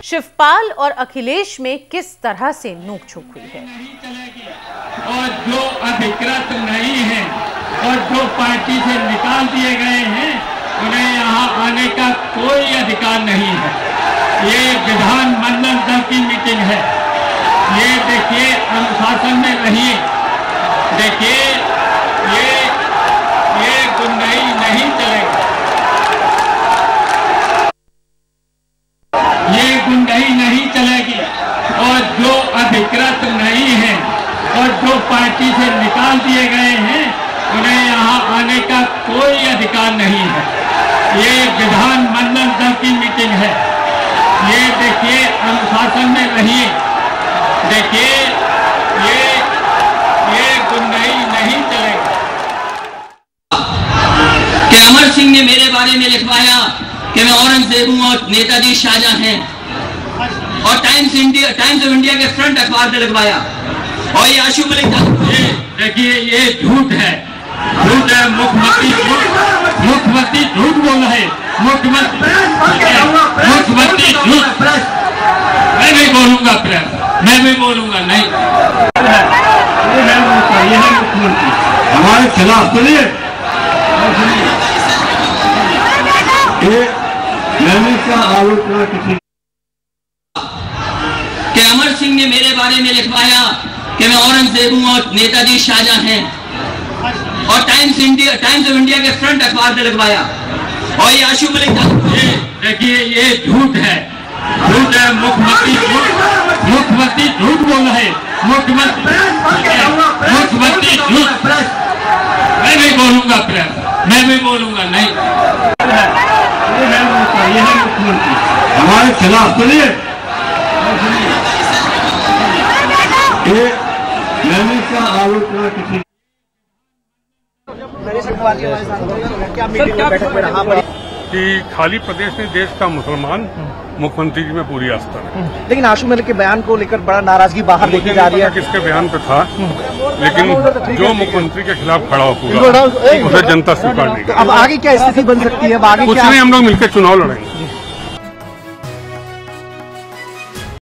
शिवपाल और अखिलेश में किस तरह से नोकझोंक हुई है। और जो अधिकृत नहीं है और जो पार्टी से निकाल दिए गए हैं उन्हें यहाँ आने का कोई अधिकार नहीं है। ये विधानमंडल दल की मीटिंग है। ये देखिए, अनुशासन में रहिए। देखिए, ये गुंडाई नहीं चलेगी, ये गुंडाई नहीं चलेगी। और जो अधिकृत नहीं है और जो पार्टी से निकाल दिए गए हैं उन्हें यहाँ आने का कोई अधिकार नहीं है। ये विधानमंडल दल की मीटिंग है। ये देखिए, अनुशासन में रहिए। देखिए, ये गुंडाई नहीं चलेगी। कि अमर सिंह ने मेरे बारे में लिखवाया कि मैं औरंगजेब हूं और नेताजी शाहजहां हैं, और टाइम्स ऑफ इंडिया के फ्रंट अखबार पे लिखवाया। और ये आशु मलिक देखिए, ये झूठ है, झूठ है। मुख्यमंत्री झूठ बोल रहे हैं। मुख्यमंत्री झूठ। मैं भी बोलूंगा प्रेम, मैं भी बोलूंगा नहीं। ये है मुख्यमंत्री हमारे खिलाफ। सुनिए, मैंने क्या आलोचना किसी कि अमर सिंह ने मेरे बारे में लिखवाया कि मैं औरंगजेब हूं और नेताजी शाहजहां हैं, और टाइम्स ऑफ इंडिया के फ्रंट अखबार पे लिखवाया। और ये आशु मलिक देखिए, ये झूठ है, झूठ है। मुख्यमंत्री झूठ बोल रहे हैं। मुख्यमंत्री झूठ। मैं भी बोलूंगा प्रेम, मैं भी बोलूंगा नहीं। ये है मुख्यमंत्री हमारे खिलाफ। सुनिए, मैंने क्या आलोचना किसी कि खाली प्रदेश में देश का मुसलमान मुख्यमंत्री जी में पूरी आस्था है। लेकिन आशु मलिक के बयान को लेकर बड़ा नाराजगी बाहर देखी जा रही है। किसके बयान पे था, लेकिन जो मुख्यमंत्री के खिलाफ खड़ा होगा उसे जनता स्वीकार नहीं। अब आगे क्या स्थिति बन सकती है? अब आगे कुछ नहीं, हम लोग मिलकर चुनाव लड़ेंगे।